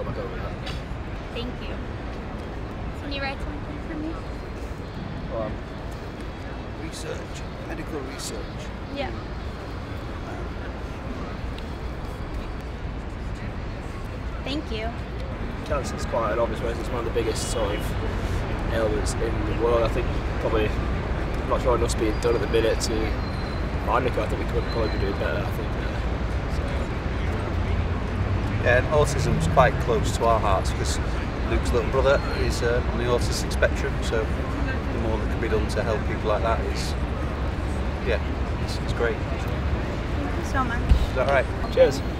I'll go with that. Thank you. Can you write something for me? Research, medical research. Yeah. Thank you. Cancer is quite an obvious reason. It's one of the biggest sort of ailments in the world. I think probably, I'm not sure enough's being done at the minute to find a cure. I think we could probably be doing better. I think. Yeah, and autism's quite close to our hearts because Luke's little brother is on the autistic spectrum, so the more that can be done to help people like that is, yeah, it's great. Thank you so much. Is that right? Cheers.